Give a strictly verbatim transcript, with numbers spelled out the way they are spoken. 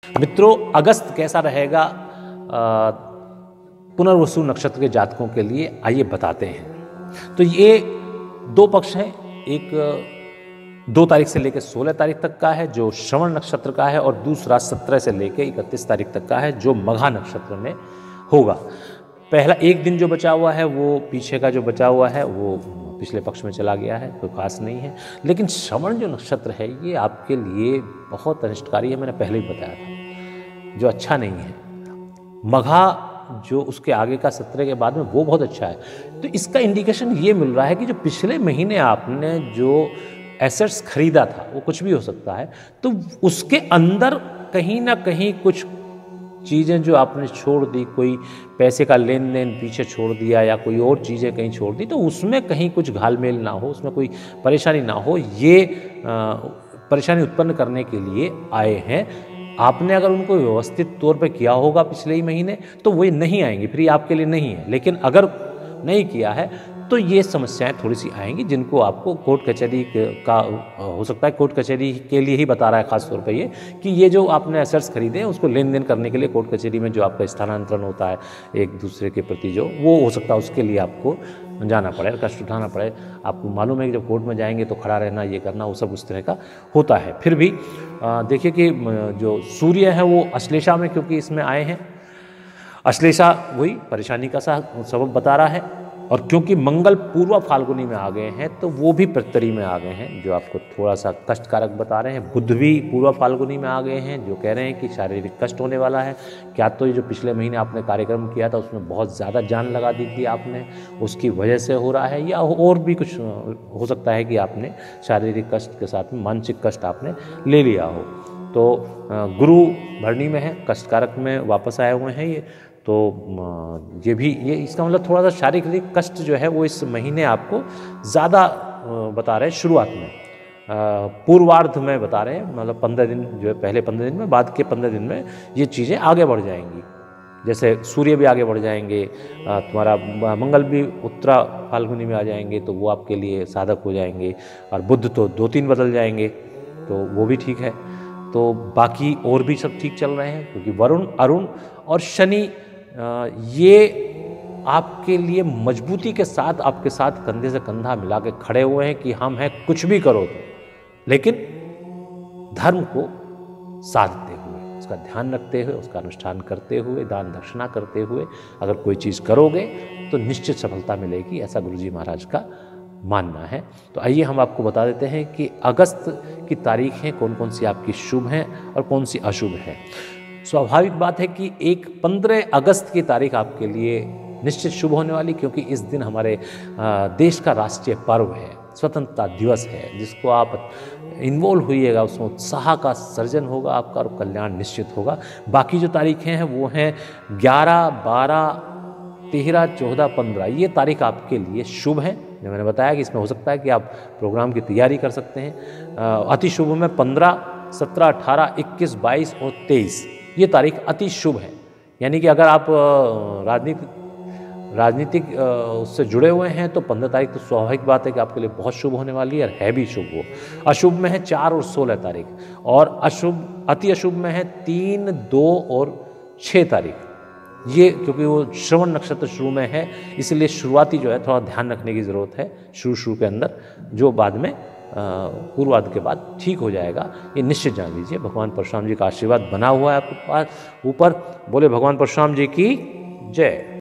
मित्रों, अगस्त कैसा रहेगा पुनर्वसु नक्षत्र के जातकों के लिए, आइए बताते हैं। तो ये दो पक्ष हैं, एक दो तारीख से लेकर सोलह तारीख तक का है जो श्रवण नक्षत्र का है, और दूसरा सत्रह से लेकर इकतीस तारीख तक का है जो मघा नक्षत्र में होगा। पहला एक दिन जो बचा हुआ है, वो पीछे का जो बचा हुआ है वो पिछले पक्ष में चला गया है, कोई खास नहीं है। लेकिन श्रवण जो नक्षत्र है ये आपके लिए बहुत अनिष्टकारी है, मैंने पहले ही बताया था, जो अच्छा नहीं है। मघा जो उसके आगे का सत्रह के बाद में वो बहुत अच्छा है। तो इसका इंडिकेशन ये मिल रहा है कि जो पिछले महीने आपने जो एसेट्स खरीदा था, वो कुछ भी हो सकता है, तो उसके अंदर कहीं ना कहीं कुछ चीज़ें जो आपने छोड़ दी, कोई पैसे का लेन देन पीछे छोड़ दिया या कोई और चीज़ें कहीं छोड़ दी, तो उसमें कहीं कुछ घालमेल ना हो, उसमें कोई परेशानी ना हो, ये आ, परेशानी उत्पन्न करने के लिए आए हैं। आपने अगर उनको व्यवस्थित तौर पे किया होगा पिछले ही महीने, तो वो नहीं आएंगी, फिर ये आपके लिए नहीं है। लेकिन अगर नहीं किया है तो ये समस्याएं थोड़ी सी आएंगी, जिनको आपको कोर्ट कचहरी का हो सकता है, कोर्ट कचहरी के लिए ही बता रहा है खास तौर पे ये कि ये जो आपने एसेट्स खरीदे हैं उसको लेन देन करने के लिए कोर्ट कचहरी में जो आपका स्थानांतरण होता है एक दूसरे के प्रति, जो वो हो सकता है उसके लिए आपको जाना पड़े, कष्ट उठाना पड़े। आपको मालूम है कि जब कोर्ट में जाएंगे तो खड़ा रहना, ये करना, वो सब उस तरह का होता है। फिर भी देखिए कि जो सूर्य है वो अश्लेषा में, क्योंकि इसमें आए हैं, अश्लेषा वही परेशानी का सा सबब बता रहा है। और क्योंकि मंगल पूर्व फाल्गुनी में आ गए हैं तो वो भी प्रत्यरी में आ गए हैं, जो आपको थोड़ा सा कष्टकारक बता रहे हैं। बुध भी पूर्व फाल्गुनी में आ गए हैं, जो कह रहे हैं कि शारीरिक कष्ट होने वाला है। क्या तो ये जो पिछले महीने आपने कार्यक्रम किया था उसमें बहुत ज़्यादा जान लगा दी थी आपने, उसकी वजह से हो रहा है, या और भी कुछ हो सकता है कि आपने शारीरिक कष्ट के साथ में मानसिक कष्ट आपने ले लिया हो। तो गुरु भरणी में है, कष्टकारक में वापस आए हुए हैं ये, तो ये भी ये इसका मतलब थोड़ा सा शारीरिक कष्ट जो है वो इस महीने आपको ज़्यादा बता रहे हैं। शुरुआत में पूर्वार्ध में बता रहे हैं, मतलब पंद्रह दिन जो है, पहले पंद्रह दिन में, बाद के पंद्रह दिन में ये चीज़ें आगे बढ़ जाएंगी। जैसे सूर्य भी आगे बढ़ जाएंगे, तुम्हारा मंगल भी उत्तरा फाल्गुनी में आ जाएंगे, तो वो आपके लिए साधक हो जाएंगे। और बुध तो दो तीन बदल जाएंगे, तो वो भी ठीक है। तो बाकी और भी सब ठीक चल रहे हैं, क्योंकि वरुण, अरुण और शनि ये आपके लिए मजबूती के साथ आपके साथ कंधे से कंधा मिला के खड़े हुए हैं कि हम हैं, कुछ भी करो तो, लेकिन धर्म को साधते हुए, उसका ध्यान रखते हुए, उसका अनुष्ठान करते हुए, दान दक्षिणा करते हुए अगर कोई चीज़ करोगे तो निश्चित सफलता मिलेगी, ऐसा गुरुजी महाराज का मानना है। तो आइए हम आपको बता देते हैं कि अगस्त की तारीखें कौन कौन सी आपकी शुभ हैं और कौन सी अशुभ है। स्वाभाविक बात है कि एक पंद्रह अगस्त की तारीख आपके लिए निश्चित शुभ होने वाली, क्योंकि इस दिन हमारे देश का राष्ट्रीय पर्व है, स्वतंत्रता दिवस है, जिसको आप इन्वॉल्व हुइएगा उसमें उत्साह का सर्जन होगा आपका और कल्याण निश्चित होगा। बाकी जो तारीखें हैं वो हैं ग्यारह, बारह, तेरह, चौदह, पंद्रह, ये तारीख आपके लिए शुभ है। जो मैंने बताया कि इसमें हो सकता है कि आप प्रोग्राम की तैयारी कर सकते हैं। अति शुभ में पंद्रह, सत्रह, अठारह, इक्कीस, बाईस और तेईस, ये तारीख अति शुभ है। यानी कि अगर आप राजनीतिक राजनीतिक उससे जुड़े हुए हैं तो पंद्रह तारीख तो स्वाभाविक बात है कि आपके लिए बहुत शुभ होने वाली है, और है भी शुभ वो। अशुभ में है चार और सोलह तारीख, और अशुभ अति अशुभ में है तीन, दो और छः तारीख। ये क्योंकि वो श्रवण नक्षत्र शुरू में है, इसलिए शुरुआती जो है थोड़ा ध्यान रखने की ज़रूरत है शुरू शुरू के अंदर, जो बाद में पूर्वार्ध के बाद ठीक हो जाएगा, ये निश्चित जान लीजिए। भगवान परशुराम जी का आशीर्वाद बना हुआ है आपके पास ऊपर। बोले भगवान परशुराम जी की जय।